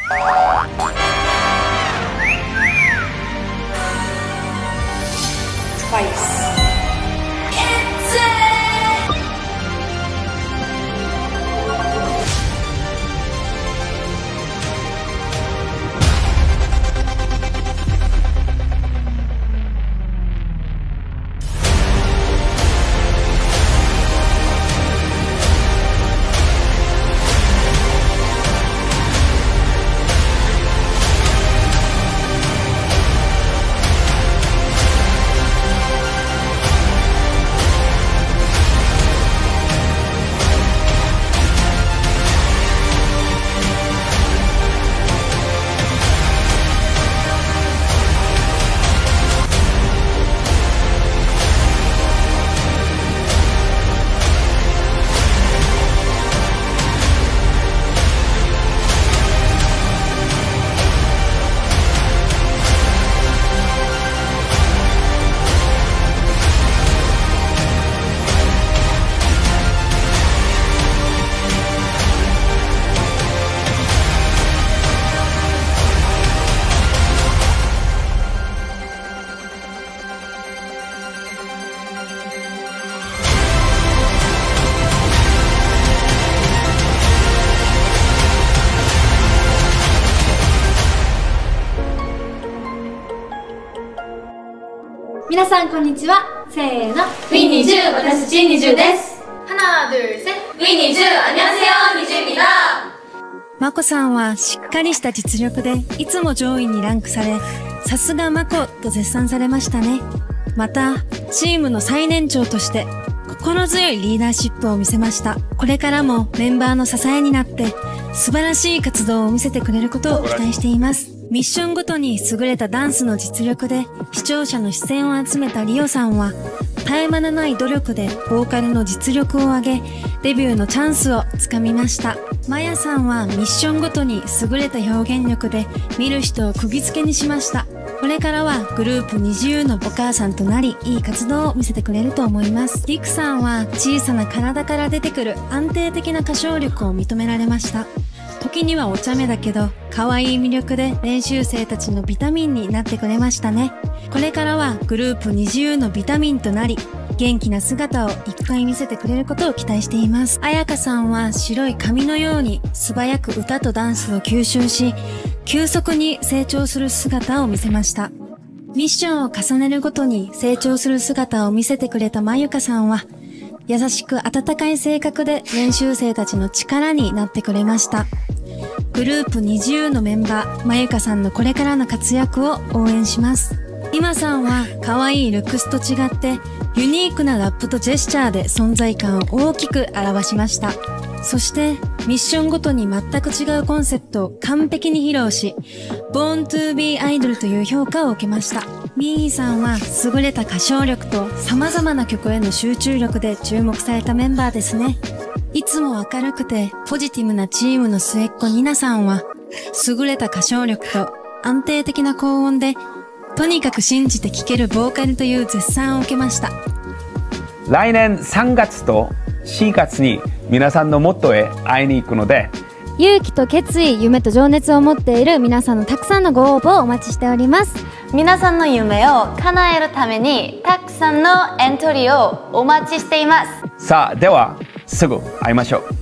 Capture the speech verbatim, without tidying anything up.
Twice. 皆さんこんにちは。せーの、 ウィにじゅう、私たちにじゅうです。 하나 둘 셋、 ウィにじゅう、안녕하세요、にじゅう입니다。 まこさんはしっかりした実力でいつも上位にランクされ、さすがまこと絶賛されましたね。また、チームの最年長として心強いリーダーシップを見せました。これからもメンバーの支えになって素晴らしい活動を見せてくれることを期待しています。ミッションごとに優れたダンスの実力で視聴者の視線を集めたリオさんは、絶え間のない努力でボーカルの実力を上げ、デビューのチャンスをつかみました。マヤさんはミッションごとに優れた表現力で見る人を釘付けにしました。これからはグループにじゅうのお母さんとなり、いい活動を見せてくれると思います。リクさんは小さな体から出てくる安定的な歌唱力を認められました。時にはお茶目だけど可愛い魅力で練習生たちのビタミンになってくれましたね。これからはグループにじゅうのビタミンとなり、元気な姿をいっぱい見せてくれることを期待しています。あやかさんは白い紙のように素早く歌とダンスを吸収し、急速に成長する姿を見せました。ミッションを重ねるごとに成長する姿を見せてくれたまゆかさんは、優しく温かい性格で練習生たちの力になってくれました。グループにじゅうのメンバー、まゆかさんのこれからの活躍を応援します。今さんは可愛いルックスと違ってユニークなラップとジェスチャーで存在感を大きく表しました。そしてミッションごとに全く違うコンセプトを完璧に披露し、Born to be Idol という評価を受けました。ミーさんは優れた歌唱力と様々な曲への集中力で注目されたメンバーですね。いつも明るくてポジティブなチームの末っ子ニナさんは、優れた歌唱力と安定的な高音でとにかく信じて聴けるボーカルという絶賛を受けました。 来年さんがつとしがつに皆さんの元へ会いに行くので、 勇気と決意、夢と情熱を持っている皆さんのたくさんのご応募をお待ちしております。 皆さんの夢を叶えるためにたくさんのエントリーをお待ちしています。 さあ、ではすぐ会いましょう。